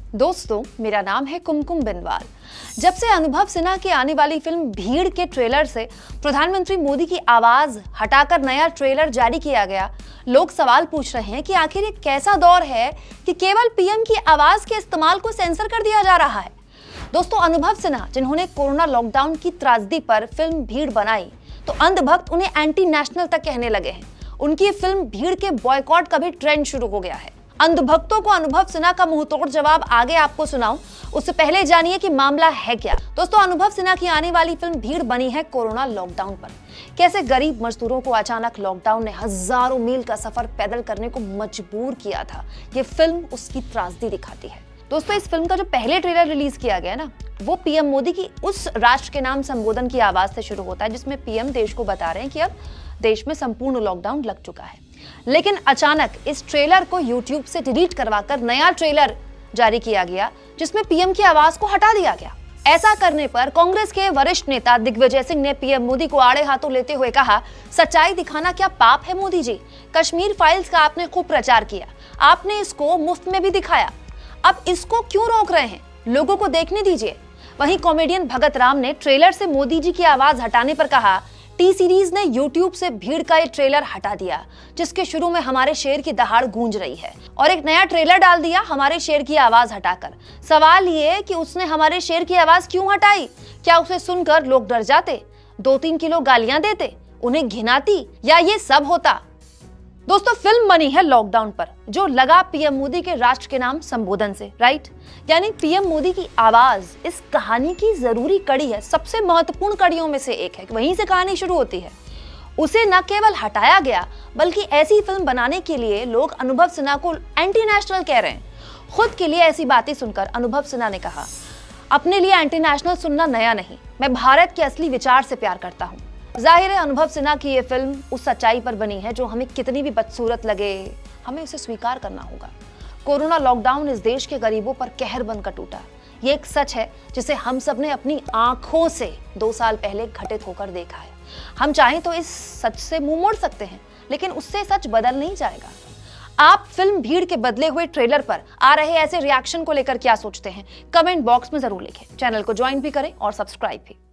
दोस्तों, मेरा नाम है कुमकुम बिनवाल। जब से अनुभव सिन्हा की आने वाली फिल्म भीड़ के ट्रेलर से प्रधानमंत्री मोदी की आवाज हटाकर नया ट्रेलर जारी किया गया, लोग सवाल पूछ रहे हैं कि आखिर ये कैसा दौर है कि केवल पीएम की आवाज के इस्तेमाल को सेंसर कर दिया जा रहा है। दोस्तों, अनुभव सिन्हा जिन्होंने कोरोना लॉकडाउन की त्रासदी पर फिल्म भीड़ बनाई, तो अंधभक्त उन्हें एंटी नेशनल तक कहने लगे हैं। उनकी फिल्म भीड़ के बॉयकॉट का भी ट्रेंड शुरू हो गया है। अंधभक्तों को अनुभव सिन्हा का मुंहतोड़ जवाब आगे आपको सुनाऊं, उससे पहले जानिए कि मामला है क्या। दोस्तों, अनुभव सिन्हा की आने वाली फिल्म भीड़ बनी है कोरोना लॉकडाउन पर। कैसे गरीब मजदूरों को अचानक लॉकडाउन ने हजारों मील का सफर पैदल करने को मजबूर किया था, ये फिल्म उसकी त्रासदी दिखाती है। दोस्तों, इस फिल्म का जो पहले ट्रेलर रिलीज किया गया ना, वो पीएम मोदी की उस राष्ट्र के नाम संबोधन की आवाज से शुरू होता है, जिसमें पीएम देश को बता रहे हैं कि अब देश में संपूर्ण लॉकडाउन लग चुका है। लेकिन अचानक इस ट्रेलर को YouTube से डिलीट करवाकर नया ट्रेलर जारी किया गया, जिसमें पीएम की आवाज को हटा दिया गया। ऐसा करने पर कांग्रेस के वरिष्ठ नेता दिग्विजय सिंह ने पीएम मोदी को आड़े हाथों लेते हुए कहा, सच्चाई दिखाना क्या पाप है मोदी जी? कश्मीर फाइल्स का आपने खूब प्रचार किया, आपने इसको मुफ्त में भी दिखाया, अब इसको क्यों रोक रहे हैं? लोगों को देखने दीजिए। वहीं कॉमेडियन भगत राम ने ट्रेलर से मोदी जी की आवाज हटाने पर कहा, टी सीरीज ने YouTube से भीड़ का ये ट्रेलर हटा दिया, जिसके शुरू में हमारे शेर की दहाड़ गूंज रही है, और एक नया ट्रेलर डाल दिया हमारे शेर की आवाज हटाकर। सवाल ये कि उसने हमारे शेर की आवाज क्यों हटाई? क्या उसे सुनकर लोग डर जाते, 2-3 किलो गालियां देते, उन्हें घिनाती, या ये सब होता? दोस्तों, फिल्म बनी है लॉकडाउन पर, जो लगा पीएम मोदी के राष्ट्र के नाम संबोधन से, राइट? यानी पीएम मोदी की आवाज इस कहानी की जरूरी कड़ी है, सबसे महत्वपूर्ण कड़ियों में से एक है। वहीं से कहानी शुरू होती है। उसे न केवल हटाया गया, बल्कि ऐसी फिल्म बनाने के लिए लोग अनुभव सिन्हा को एंटी नेशनल कह रहे हैं। खुद के लिए ऐसी बातें सुनकर अनुभव सिन्हा ने कहा, अपने लिए एंटी नेशनल सुनना नया नहीं, मैं भारत के असली विचार से प्यार करता हूँ। जाहिर है, अनुभव सिन्हा की ये फिल्म उस सच्चाई पर बनी है जो हमें कितनी भी बदसूरत लगे, हमें उसे स्वीकार करना होगा। कोरोना लॉकडाउन इस देश के गरीबों पर कहर बनकर टूटा। ये एक सच है जिसे हम सब ने अपनी आंखों से 2 साल पहले घटित होकर देखा है। हम चाहें तो इस सच से मुंह मोड़ सकते हैं, लेकिन उससे सच बदल नहीं जाएगा। आप फिल्म भीड़ के बदले हुए ट्रेलर पर आ रहे ऐसे रिएक्शन को लेकर क्या सोचते हैं? कमेंट बॉक्स में जरूर लिखें। चैनल को ज्वाइन भी करें और सब्सक्राइब भी।